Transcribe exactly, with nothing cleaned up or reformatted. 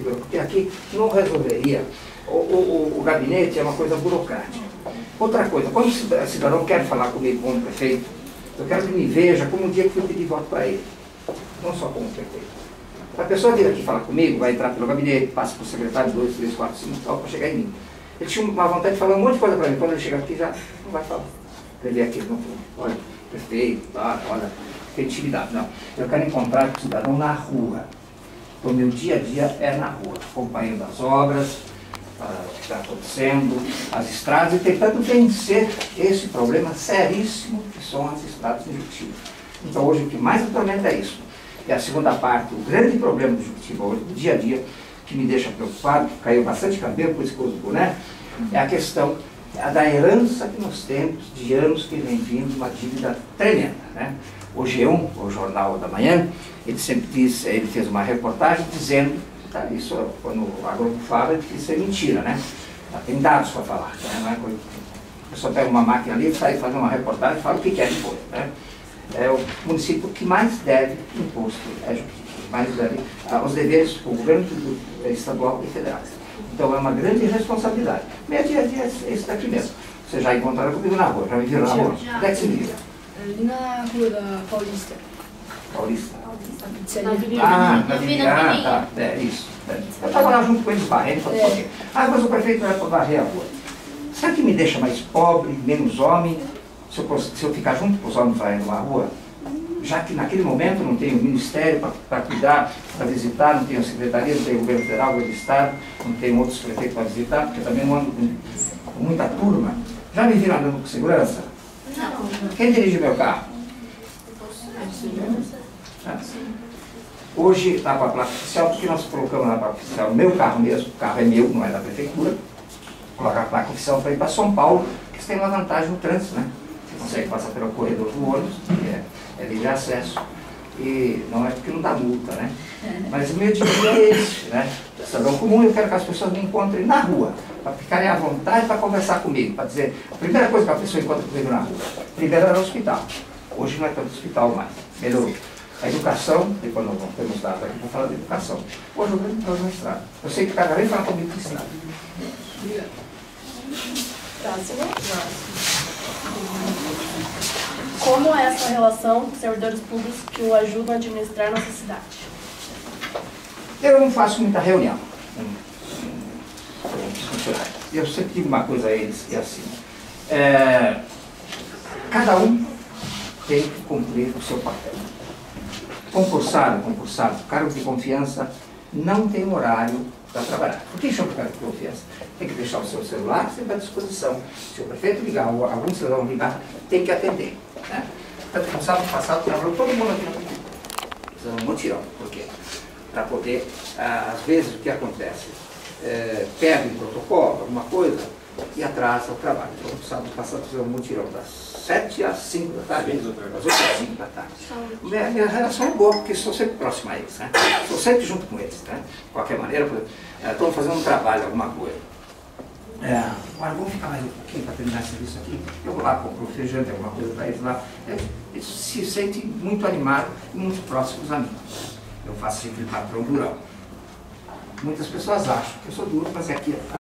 prefeitura, porque aqui não resolveria. O, o, o gabinete é uma coisa burocrática. Outra coisa, quando o cidadão quer falar comigo como prefeito, eu quero que me veja como um dia que fui pedir voto para ele, não só como prefeito. A pessoa vir aqui falar comigo, vai entrar pelo gabinete, passa por secretário, dois, três, quatro, cinco, tal, para chegar em mim. Ele tinha uma vontade de falar um monte de coisa para mim, quando ele chega aqui já não vai falar. Ele vem aqui, não, olha, prefeito, tá, olha, tem intimidade. Não, eu quero encontrar o cidadão na rua. O meu dia a dia é na rua, acompanhando as obras, ah, o que está acontecendo, as estradas, e tentando vencer esse problema seríssimo que são as estradas de Juquitiba. Então hoje o que mais me atormenta é isso. E a segunda parte, o grande problema do Juquitiba hoje, do dia a dia, que me deixa preocupado, que caiu bastante cabelo, por isso que eu uso boné, é a questão da herança que nós temos de anos que vem vindo uma dívida tremenda, né? O G um, o Jornal da Manhã, ele sempre diz, ele fez uma reportagem dizendo, tá, isso quando a Globo fala, que isso é mentira, né? Tem dados para falar, né? Não é coisa, a pessoa pega uma máquina ali, sai fazendo uma reportagem e fala o que quer depois, né? É o município que mais deve imposto, é Juquitiba, mais deve aos deveres do governo estadual e federal. Então é uma grande responsabilidade. Meu dia a dia é esse daqui mesmo. Você já encontraram comigo na rua, já me viram na rua? Onde é que se liga? Ali na rua da Paulista. Paulista? Paulista. Na Avenida. Ah, na Avenida. Ah, tá. É isso. É. Eu estava lá junto com eles varrendo, falei, é. Ah, mas o prefeito não é para varrer a rua. Sabe que me deixa mais pobre, menos homem, se eu, se eu ficar junto com os homens varrendo uma rua? Já que naquele momento não tem o ministério para cuidar, para visitar, não tem a secretaria, não tem o governo federal, o governo do estado, não tem outros prefeitos para visitar, porque também não ando com, com muita turma. Já me viram andando com segurança? Não. Quem dirige meu carro? Ah. Hoje está com a placa oficial, porque nós colocamos na placa oficial o meu carro mesmo, o carro é meu, não é da prefeitura, colocar a placa oficial para ir para São Paulo, porque você tem uma vantagem no trânsito, né? Você consegue passar pelo corredor do ônibus, que é, é livre acesso, e não é porque não dá multa, né? Mas o meu dia a dia é esse, né? Cidadão comum, eu quero que as pessoas me encontrem na rua, para ficarem à vontade para conversar comigo, para dizer, a primeira coisa que a pessoa encontra comigo na rua, primeiro era o hospital, hoje não é tanto hospital mais, melhorou. A educação, depois nós vamos ter uns dados aqui para falar da educação, hoje eu venho para uma estrada. Eu sei que cada vez fala comigo de estrada. Próximo. Como é essa relação com servidores públicos que o ajudam a administrar nossa cidade? Eu não faço muita reunião com os funcionários. Eu sempre digo uma coisa a eles, que é assim, é, cada um tem que cumprir o seu papel. Concursado, concursado, cargo de confiança não tem horário para trabalhar. Por que chama de cargo de confiança? Tem que deixar o seu celular sempre à disposição. Se o prefeito ligar, ou algum cidadão ligar, tem que atender. Né? Portanto, no sábado passado, trabalhou todo mundo aqui na prefeitura. Precisamos de um mutirão. Por quê? Para poder, às vezes, o que acontece? É, perde um protocolo, alguma coisa, e atrasa o trabalho. Então, no sábado passado, fizemos um mutirão das sete às cinco da tarde, das oito às cinco da tarde. Minha, minha relação é boa, porque estou sempre próximo a eles, né? Estou sempre junto com eles, né? De qualquer maneira, estão fazendo um trabalho, alguma coisa. É, agora vamos ficar mais um pouquinho para terminar esse serviço aqui. Eu vou lá, compro refrigerante, alguma coisa para eles lá. Eles se sentem muito animados e muito próximos a mim. Eu faço sempre patrão durão. Muitas pessoas acham que eu sou duro, mas é aqui.